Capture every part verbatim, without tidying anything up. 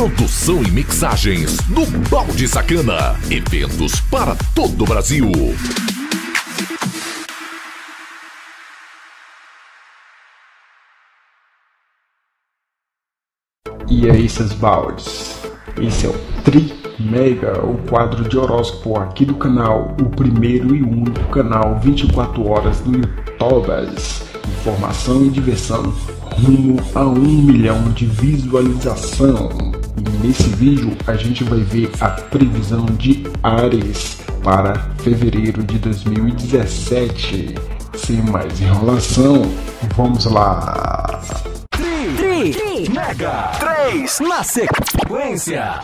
Produção e mixagens do Balde Sacana. Eventos para todo o Brasil. E aí, seus baldes, esse é o Tri Mega, o quadro de horóscopo aqui do canal, o primeiro e único canal vinte e quatro horas do YouTube. Informação e diversão rumo a um milhão de visualização. E nesse vídeo a gente vai ver a previsão de Áries para fevereiro de dois mil e dezessete. Sem mais enrolação, vamos lá! Tri, Tri Mega três na sequência.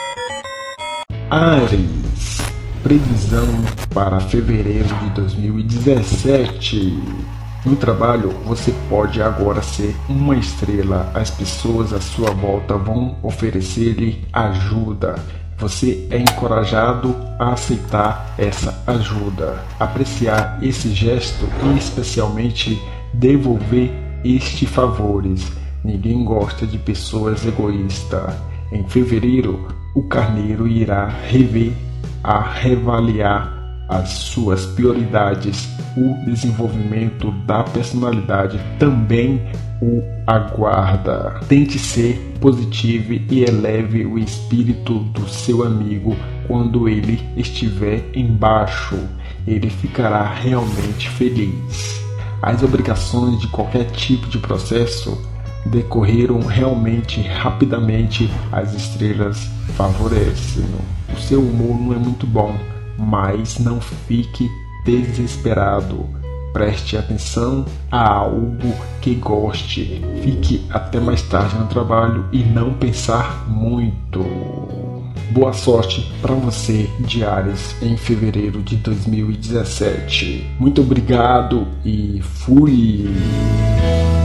Áries, previsão para fevereiro de dois mil e dezessete. No trabalho, você pode agora ser uma estrela. As pessoas à sua volta vão oferecer-lhe ajuda. Você é encorajado a aceitar essa ajuda, apreciar esse gesto e especialmente devolver estes favores. Ninguém gosta de pessoas egoístas. Em fevereiro, o carneiro irá rever, a reavaliar as suas prioridades. O desenvolvimento da personalidade também o aguarda. Tente ser positivo e eleve o espírito do seu amigo. Quando ele estiver embaixo, ele ficará realmente feliz. As obrigações de qualquer tipo de processo decorreram realmente rapidamente. As estrelas favorecem. O seu humor não é muito bom, mas não fique desesperado. Preste atenção a algo que goste. Fique até mais tarde no trabalho e não pensar muito. Boa sorte para você de Áries em fevereiro de dois mil e dezessete. Muito obrigado e fui!